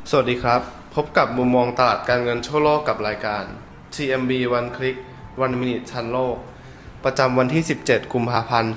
สวัสดีครับพบกับมุมมองตลาดการเงินทั่วโลกกับรายการ TMB One Click One Minute ทันโลกประจำวันที่ 17 กุมภาพันธ์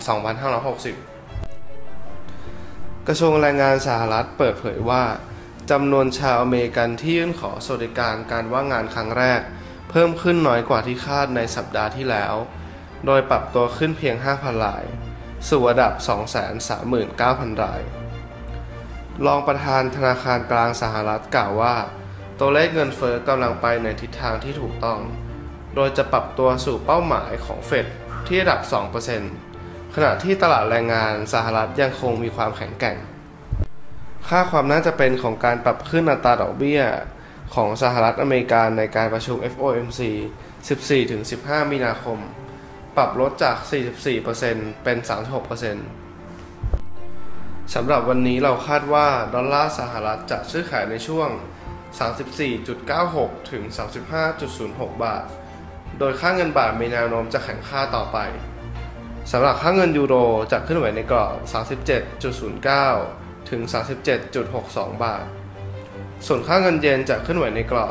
2560 กระทรวงแรงงานสหรัฐเปิดเผยว่าจำนวนชาวอเมริกันที่ยื่นขอสวัสดิการการว่างงานครั้งแรกเพิ่มขึ้นน้อยกว่าที่คาดในสัปดาห์ที่แล้วโดยปรับตัวขึ้นเพียง 5,000 รายสู่ระดับ 239,000 รายรองประธานธนาคารกลางสหรัฐกล่าวว่าตัวเลขเงินเฟ้อกำลังไปในทิศทางที่ถูกต้องโดยจะปรับตัวสู่เป้าหมายของเฟดที่ระดับ 2% ขณะที่ตลาดแรงงานสหรัฐยังคงมีความแข็งแกร่งค่าความน่าจะเป็นของการปรับขึ้นอัตราดอกเบี้ยของสหรัฐอเมริกาในการประชุม FOMC 14-15 มีนาคมปรับลดจาก 44% เป็น 36%สำหรับวันนี้เราคาดว่าดอลลาร์สหรัฐจะซื้อขายในช่วง 34.96 ถึง 35.06 บาทโดยค่าเงินบาทมีแนวโน้มจะแข็งค่าต่อไปสำหรับค่าเงินยูโรจะเคลื่อนไหวในกรอบ 37.09 ถึง 37.62 บาทส่วนค่าเงินเยนจะเคลื่อนไหวในกรอบ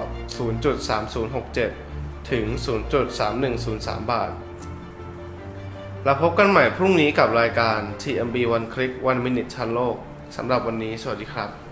0.3067 ถึง 0.3103 บาทแล้วพบกันใหม่พรุ่งนี้กับรายการ TMB One Click One Minute ทันโลกสำหรับวันนี้สวัสดีครับ